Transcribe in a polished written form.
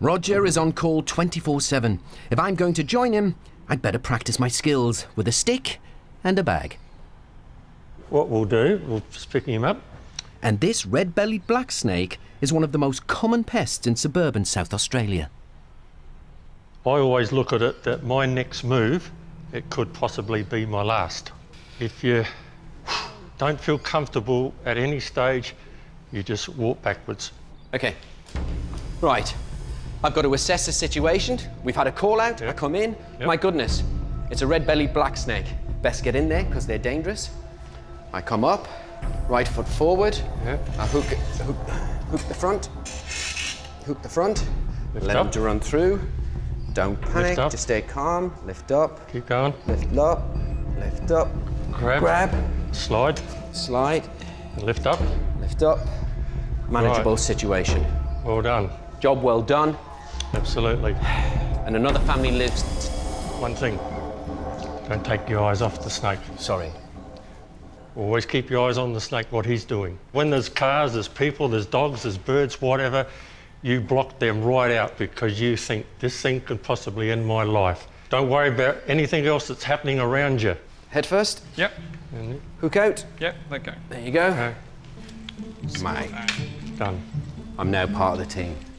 Roger is on call 24/7. If I'm going to join him, I'd better practice my skills with a stick and a bag. What we'll do, we'll just pick him up. And this red-bellied black snake is one of the most common pests in suburban South Australia. I always look at it that my next move, it could possibly be my last. If you don't feel comfortable at any stage, you just walk backwards. Okay, right. I've got to assess the situation. We've had a call out, Yep. I come in. Yep. My goodness, it's a red-bellied black snake. Best get in there because they're dangerous. I come up, right foot forward. Yep. I hook the front, Lift let up. them to run through. Don't panic, up. just stay calm. Lift up, Keep going. lift up, lift up. Grab. Slide. Slide, And lift up. lift up. Manageable Right. situation. Well done. Job well done. Absolutely. And another family lives... One thing, don't take your eyes off the snake. Sorry. Always keep your eyes on the snake, what he's doing. When there's cars, there's people, there's dogs, there's birds, whatever, you block them right out because you think this thing could possibly end my life. Don't worry about anything else that's happening around you. Head first. Yep. Hook out. Yep, let go. There you go. Okay, Mate, done. I'm now part of the team.